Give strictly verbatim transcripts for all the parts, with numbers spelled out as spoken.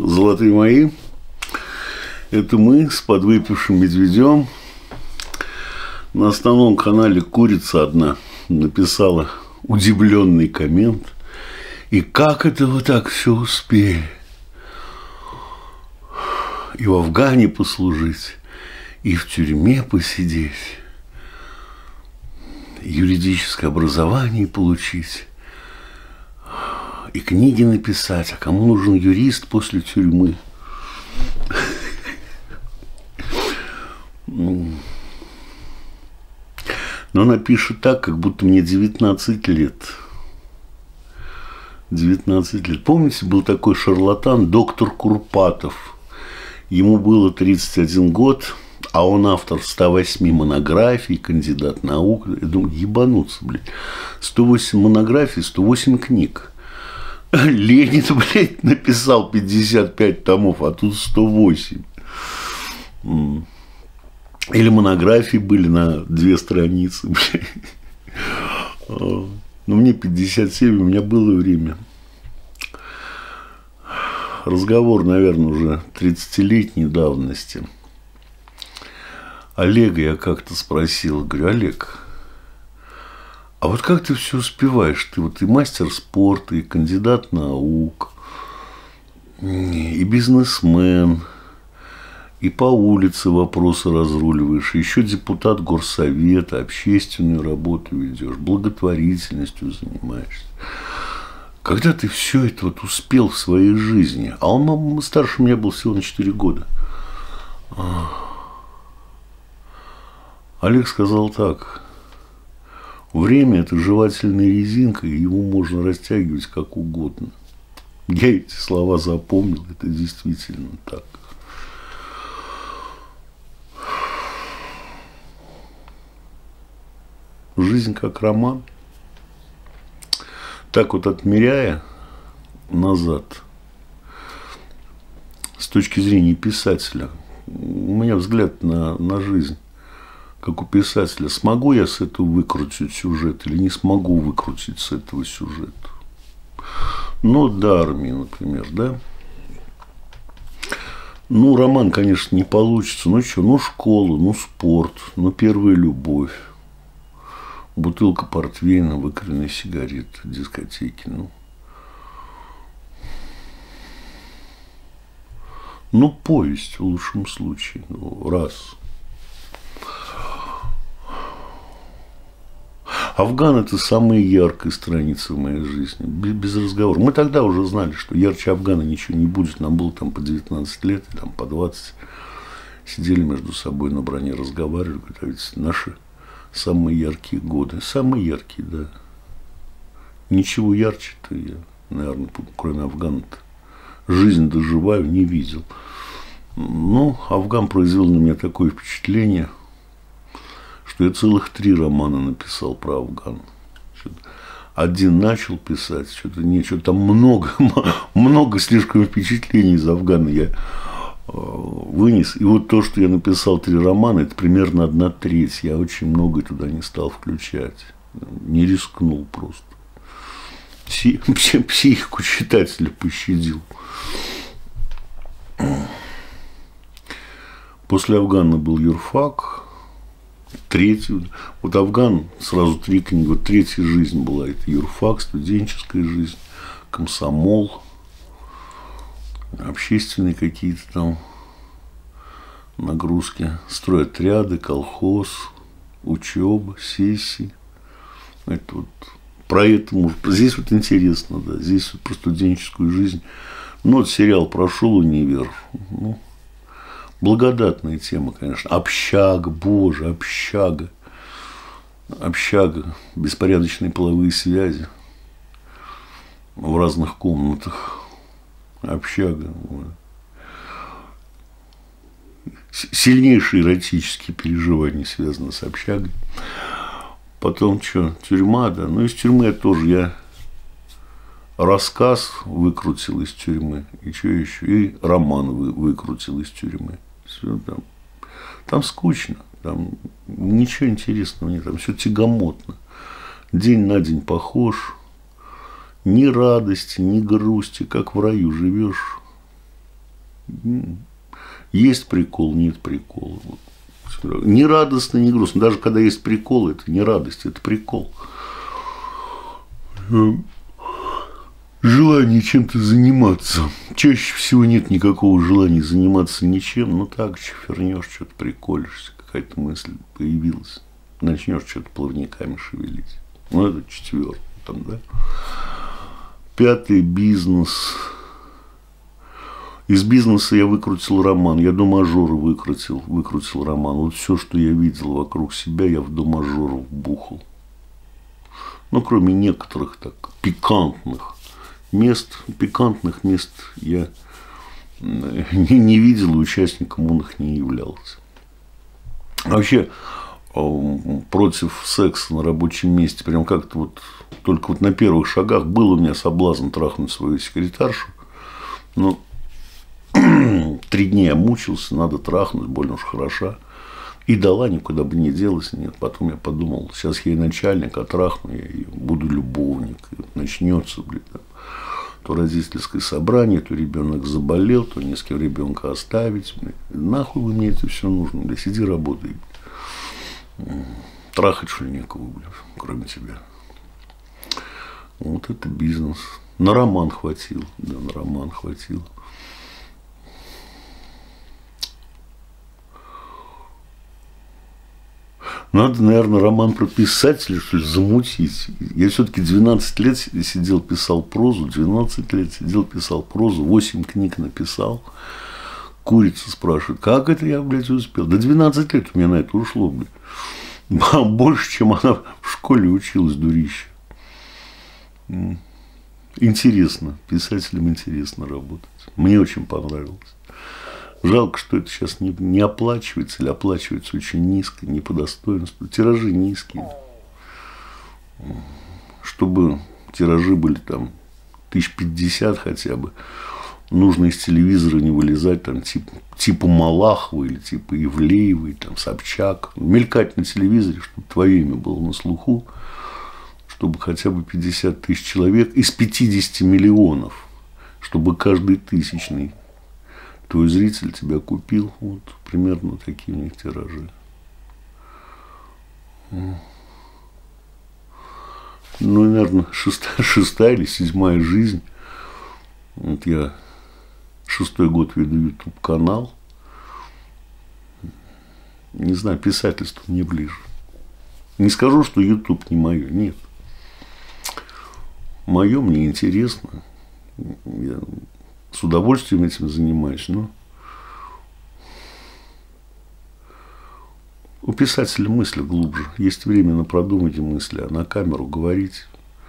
золотые мои. Это мы с подвыпившим медведем. На основном канале курица одна написала удивленный коммент. И как это вы так все успели? И в Афгане послужить, и в тюрьме посидеть, юридическое образование получить, и книги написать. А кому нужен юрист после тюрьмы? Но она пишет так, как будто мне девятнадцать лет. девятнадцать лет. Помните, был такой шарлатан доктор Курпатов. Ему было тридцать один год, а он автор ста восьми монографий, кандидат наук. Я думаю, ебануться, блядь. сто восемь монографий, сто восемь книг. Ленин, блядь, написал пятьдесят пять томов, а тут сто восемь. Или монографии были на две страницы, блядь. Но мне пятьдесят семь, у меня было время. Разговор, наверное, уже тридцатилетней давности. Олега я как-то спросил, говорю, Олег, а вот как ты все успеваешь? Ты вот и мастер спорта, и кандидат наук, и бизнесмен, и по улице вопросы разруливаешь, еще депутат горсовета, общественную работу ведешь, благотворительностью занимаешься. Когда ты все это вот успел в своей жизни? А он старше меня был всего на четыре года. Олег сказал так. Время – это жевательная резинка, и его можно растягивать как угодно. Я эти слова запомнил, это действительно так. Жизнь как роман. Так вот, отмеряя назад, с точки зрения писателя, у меня взгляд на, на жизнь, как у писателя. Смогу я с этого выкрутить сюжет или не смогу выкрутить с этого сюжета? Ну, до армии, например, да? Ну, роман, конечно, не получится. Ну, что, ну, школа, ну, спорт, ну, первая любовь. Бутылка портвейна, выкуренные сигареты, дискотеки. Ну. ну, повесть в лучшем случае. Ну, раз. Афган – это самая яркая страница в моей жизни. Без разговора. Мы тогда уже знали, что ярче Афгана ничего не будет. Нам было там по девятнадцать лет, там по двадцать. Сидели между собой на броне, разговаривали. Говорят, а ведь наши самые яркие годы. Самые яркие, да. Ничего ярче-то я, наверное, кроме Афгана-то, жизнь доживаю, не видел. Но Афган произвел на меня такое впечатление, что я целых три романа написал про Афган. Один начал писать, что-то не, что-то там много, много слишком впечатлений из Афгана я вынес. И вот то, что я написал три романа, это примерно одна треть. Я очень много туда не стал включать. Не рискнул просто. Пси, психику читателя пощадил. После Афгана был юрфак. Третий. Вот Афган, сразу три книги. Вот третья жизнь была. Это юрфак, студенческая жизнь, комсомол, общественные какие-то там нагрузки, стройотряды, колхоз, учеба, сессии. Это вот про это может. Здесь вот интересно, да. Здесь вот про студенческую жизнь. Ну, вот сериал прошел универ. Ну, благодатная тема, конечно. Общага, боже, общага. Общага, беспорядочные половые связи в разных комнатах. Общага. Сильнейшие эротические переживания связаны с общагой. Потом что, тюрьма, да. Ну, из тюрьмы я тоже я рассказ выкрутил из тюрьмы. И что еще? И роман вы, выкрутил из тюрьмы. Все там. Там скучно. Там ничего интересного нет. Там все тягомотно. День на день похож. Ни радости, ни грусти. Как в раю живешь. Есть прикол, нет прикола. Не радостно, не грустно. Даже когда есть прикол, это не радость, это прикол. Желание чем-то заниматься. Чаще всего нет никакого желания заниматься ничем. Ну так, чефернешь, что-то приколишься, какая-то мысль появилась. Начнешь что-то плавниками шевелить. Ну, это четвертый там, да. Пятый — бизнес. Из бизнеса я выкрутил роман. Я до мажора выкрутил, выкрутил роман. Вот все, что я видел вокруг себя, я в до мажора вбухал. Ну, кроме некоторых так пикантных мест, пикантных мест я не, не видел, и участником он их не являлся. Вообще, против секса на рабочем месте, прям как-то вот, только вот на первых шагах был у меня соблазн трахнуть свою секретаршу. Но три дня я мучился, надо трахнуть, больно уж хороша. И дала, никуда бы не делась. Нет. Потом я подумал, сейчас я и начальник, а трахну я и буду любовник. И вот начнется, блин, там, то родительское собрание, то ребенок заболел, то не с кем ребенка оставить. Блин. Нахуй вы мне это все нужно? Да сиди, работай. Трахать, что ли, некого, блин, кроме тебя. Вот это бизнес. На роман хватило. Да, на роман хватило. Надо, наверное, роман про писателя, что ли, замутить. Я все-таки двенадцать лет сидел, писал прозу, двенадцать лет сидел, писал прозу, восемь книг написал. Курица спрашивает, как это я, блядь, успел? Да двенадцать лет у меня на это ушло, блядь. Больше, чем она в школе училась, дурище. Интересно, писателям интересно работать. Мне очень понравилось. Жалко, что это сейчас не, не оплачивается или оплачивается очень низко, не по достоинству. Тиражи низкие. Чтобы тиражи были там тысяч пятьдесят хотя бы, нужно из телевизора не вылезать там типа, типа Малахова или типа Ивлеевой, там Собчак. Мелькать на телевизоре, чтобы твое имя было на слуху, чтобы хотя бы пятьдесят тысяч человек из пятидесяти миллионов, чтобы каждый тысячный твой зритель тебя купил. Вот примерно такие у них тиражи. Ну, наверное, шестая, шестая или седьмая жизнь. Вот я шестой год веду ютуб-канал. Не знаю, писательство мне ближе. Не скажу, что ютуб не мое. Нет. Мое мне интересно. Я с удовольствием этим занимаюсь, но у писателя мысли глубже. Есть время на продумать мысли, а на камеру говорить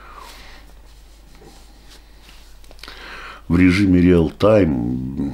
в режиме реал-тайм.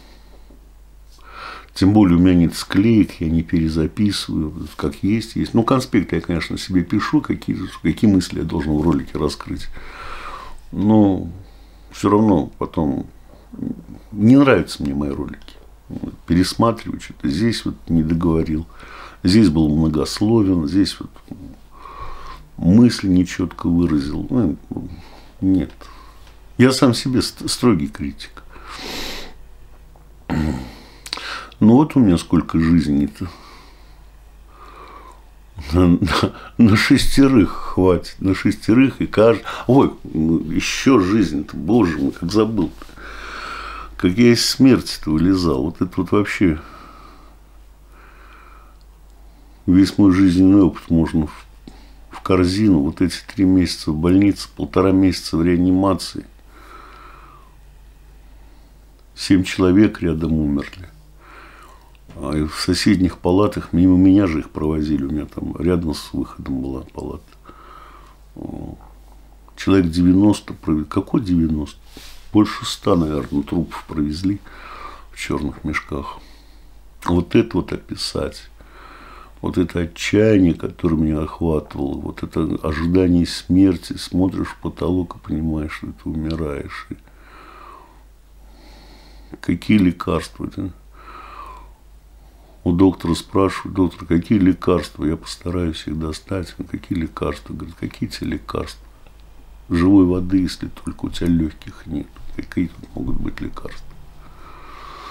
Тем более у меня нет склеек, я не перезаписываю, как есть, есть. Ну, конспекты я, конечно, себе пишу, какие, какие мысли я должен в ролике раскрыть. Но все равно потом не нравятся мне мои ролики. Пересматриваю что-то. Здесь вот не договорил. Здесь был многословен. Здесь вот мысль нечетко выразил. Ну, нет. Я сам себе строгий критик. Ну вот у меня сколько жизней-то. На, на, на шестерых хватит. На шестерых и каждый. Ой, еще жизнь-то, боже мой, как забыл-то. Как я из смерти-то вылезал. Вот это вот вообще весь мой жизненный опыт можно в, в корзину. Вот эти три месяца в больнице, полтора месяца в реанимации. Семь человек рядом умерли. А в соседних палатах, мимо меня же их провозили. У меня там рядом с выходом была палата. Человек девяносто провели. Какой девяносто? Больше ста, наверное, трупов провезли в черных мешках. Вот это вот описать. Вот это отчаяние, которое меня охватывало. Вот это ожидание смерти. Смотришь в потолок и понимаешь, что ты умираешь. И какие лекарства? Да? У доктора спрашивают, доктор, какие лекарства? Я постараюсь их достать. Ну, какие лекарства? Говорит, какие тебе лекарства? Живой воды, если только у тебя легких нет. Какие тут могут быть лекарства?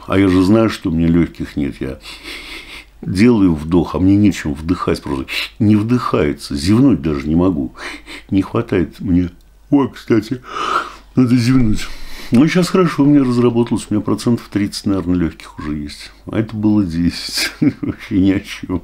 А я же знаю, что у меня легких нет. Я делаю вдох, а мне нечем вдыхать. Просто не вдыхается. Зевнуть даже не могу. Не хватает мне. Ой, кстати, надо зевнуть. Ну, сейчас хорошо, у меня разработалось. У меня процентов тридцать, наверное, легких уже есть. А это было десять. Вообще ни о чем.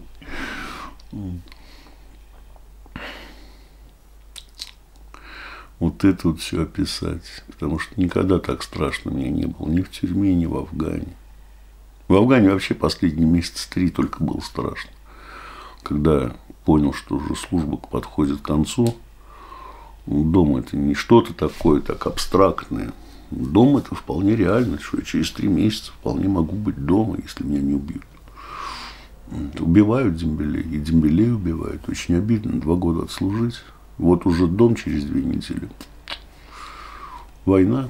Вот это вот все описать. Потому что никогда так страшно мне не было. Ни в тюрьме, ни в Афгане. В Афгане вообще последние месяца три только было страшно. Когда я понял, что уже служба подходит к концу. Дом это не что-то такое, так абстрактное. Дом это вполне реально, что я через три месяца вполне могу быть дома, если меня не убьют. Убивают дембелей, и дембелей убивают. Очень обидно, два года отслужить. Вот уже дом через две недели. Война.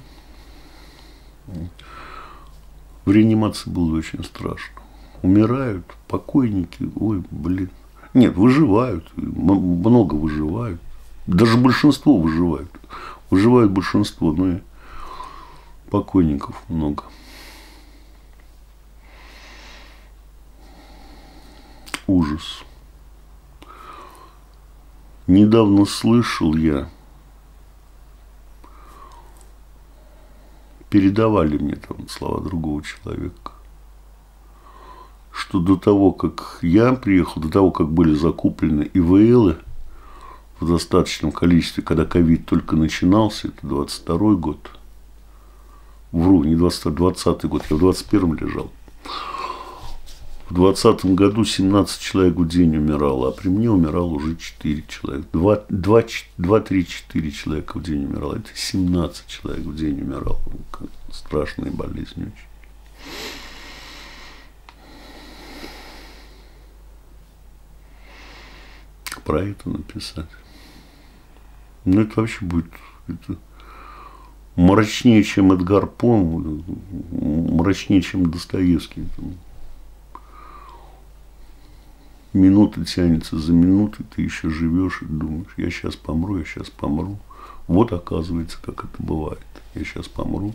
В реанимации было очень страшно. Умирают покойники, ой, блин. Нет, выживают, много выживают. Даже большинство выживают. Выживает большинство, но и покойников много. Ужас. Недавно слышал я, передавали мне там слова другого человека, что до того, как я приехал, до того, как были закуплены ИВЛы в достаточном количестве, когда ковид только начинался, это двадцать второй год, вру, не двадцатый, двадцатый год, я в двадцать первом лежал. В двадцатом году семнадцать человек в день умирало, а при мне умирало уже четыре человека. два-три четыре человека в день умирало. Это семнадцать человек в день умирало. Страшные болезни очень. Про это написать. Ну, это вообще будет это мрачнее, чем Эдгар По, мрачнее, чем Достоевский. Минута тянется за минутой, ты еще живешь и думаешь, я сейчас помру, я сейчас помру. Вот оказывается, как это бывает. Я сейчас помру.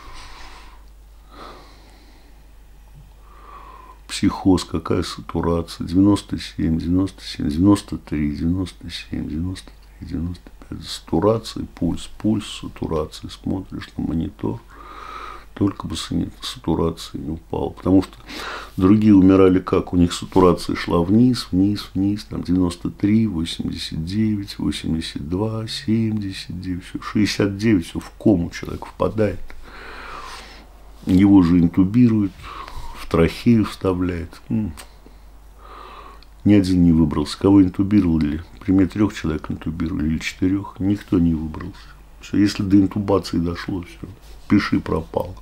Психоз, какая сатурация? девяносто семь, девяносто семь, девяносто три, девяносто семь, девяносто три, девяносто пять. Сатурация, пульс, пульс, сатурация. Смотришь на монитор. Только бы сатурация не упала. Потому что другие умирали как? У них сатурация шла вниз, вниз, вниз. Там девяносто три, восемьдесят девять, восемьдесят два, семьдесят девять, все, шестьдесят девять, все в кому человек впадает. Его же интубируют, в трахею вставляют. Ни один не выбрался. Кого интубировали? При мне трех человек интубировали или четырех. Никто не выбрался. Все, если до интубации дошло, все. Пиши, пропал.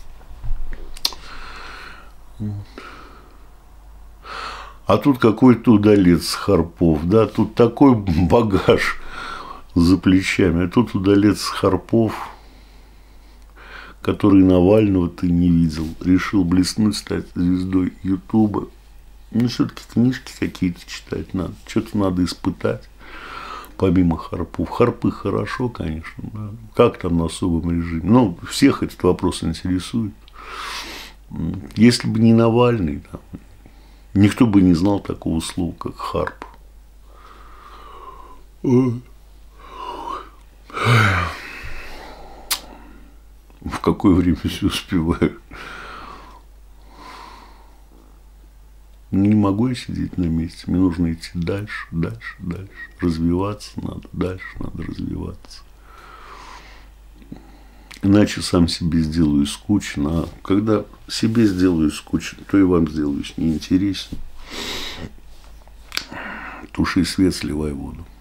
А тут какой-то удалец Харпов, да, тут такой багаж за плечами, а тут удалец Харпов, который Навального ты не видел, решил блеснуть, стать звездой Ютуба. Ну, все-таки книжки какие-то читать надо, что-то надо испытать. Помимо Харпов. Харпы хорошо, конечно. Да. Как там на особом режиме? Ну, всех этот вопрос интересует. Если бы не Навальный, да, никто бы не знал такого слова, как Харп. В какое время все успеваю? Не могу я сидеть на месте, мне нужно идти дальше, дальше, дальше. Развиваться надо, дальше надо развиваться. Иначе сам себе сделаю скучно. А когда себе сделаю скучно, то и вам сделаюсь неинтересно. Туши свет, сливай воду.